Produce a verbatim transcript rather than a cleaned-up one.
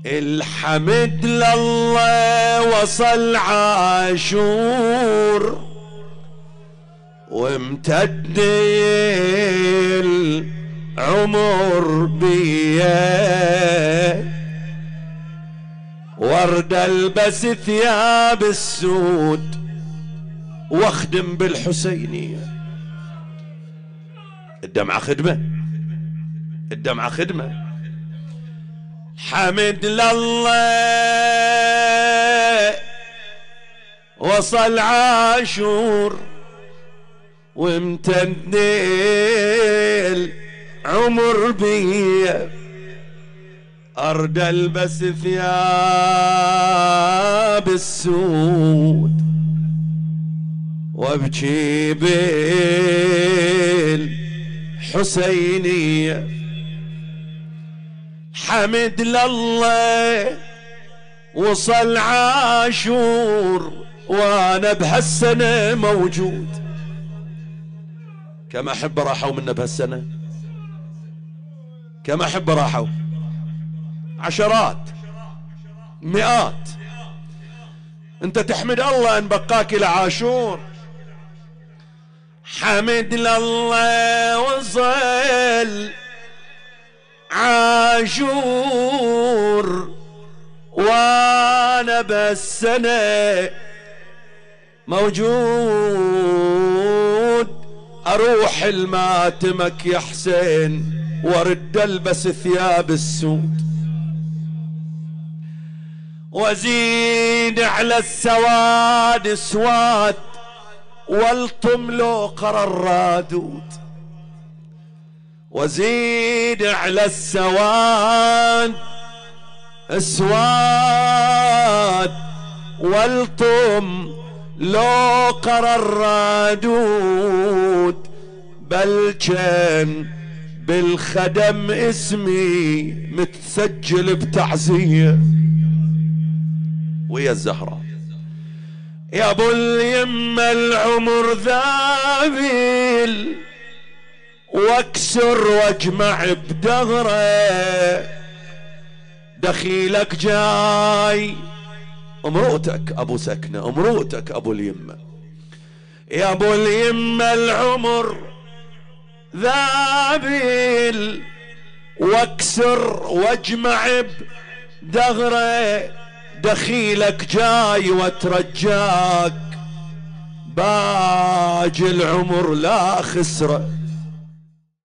الحمد لله وصل عاشور وامتد العمر بيه، ورد البس ثياب السود واخدم بالحسينية. الدمعة خدمة، الدمعة خدمة. حمد لله وصل عاشور وامتد العمر بيه، أرد البس ثياب السود وابكي بالحسينية. حمد لله وصل عاشور وانا بهالسنة موجود. كم احب راحوا منا بهالسنة، كم احب راحوا، عشرات مئات. انت تحمد الله ان بقاك الى عاشور. حمد لله وصل عاشور وانا بالسنة موجود. اروح الماتمك يا حسين وارد البس ثياب السود، وازيد على السواد سواد والطم له قرر رادود، وزيد على السواد اسواد والطم لو قرر رادود. بل كان بالخدم اسمي متسجل بتعزية ويا الزهراء. يا ابو اليمة العمر ذابل واكسر واجمع بدغره، دخيلك جاي امرؤتك ابو سكنة، امرؤتك ابو اليمة. يا ابو اليمة العمر ذابل واكسر واجمع بدغره، دخيلك جاي واترجاك باج العمر لا خسره.